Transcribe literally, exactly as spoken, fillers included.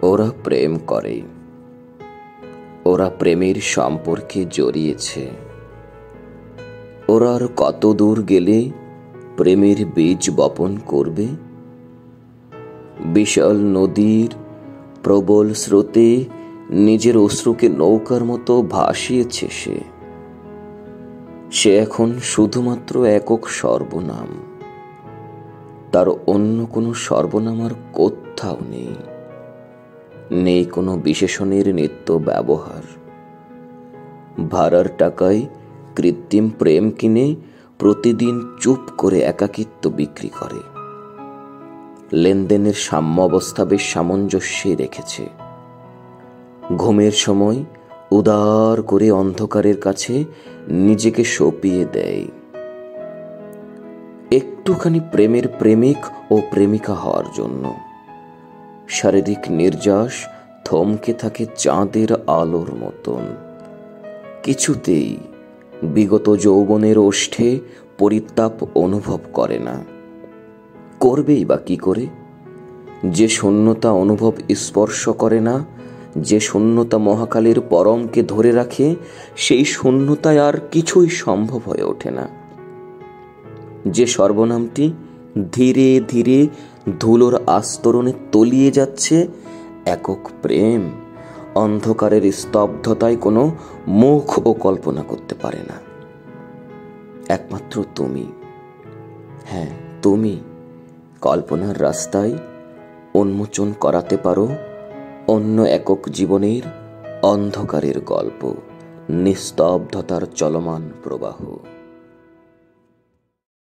ওরা প্রেম করে, ওরা প্রেমের সম্পর্কে জড়িয়েছে। ওরা আর কত দূর গেলে প্রেমের বীজ বপন করবে? বিশাল নদীর প্রবল স্রোতে নিজের অশ্রুকে নৌকার মতো ভাসিয়েছে সে। সে এখন শুধুমাত্র একক সর্বনাম, তার অন্য কোনো সর্বনাম আর কোথাও নেই। নেই কোনো বিশেষণের নিত্য ব্যবহার। ভাড়ার টাকায় কৃত্রিম প্রেম কিনে প্রতিদিন চুপ করে একাকিত্ব বিক্রি করে। লেনদেনের সাম্য অবস্থা বেশ সামঞ্জস্যে রেখেছে। ঘুমের সময় উদার করে অন্ধকারের কাছে নিজেকে সঁপিয়ে দেয়। একটুখানি প্রেমের প্রেমিক ও প্রেমিকা হওয়ার জন্য শারীরিক নির্যাস থমকে থাকে চাঁদের আলোর মতন। কিছুতেই বিগত যৌবনের ওষ্ঠে পরিতাপ অনুভব করে না। করবেই বা কি করে? যে শূন্যতা অনুভব স্পর্শ করে না, যে শূন্যতা মহাকালের পরমকে ধরে রাখে, সেই শূন্যতায় আর কিছুই সম্ভব হয়ে ওঠে না। যে সর্বনামটি ধীরে ধীরে ধুলোর আস্তরণে তলিয়ে যাচ্ছে, একক প্রেম অন্ধকারের স্তব্ধতায় কোনো মুখ ও কল্পনা করতে পারে না। একমাত্র তুমি, হ্যাঁ তুমি, কল্পনার রাস্তায় উন্মোচন করাতে পারো অন্য একক জীবনের অন্ধকারের গল্প, নিস্তব্ধতার চলমান প্রবাহ।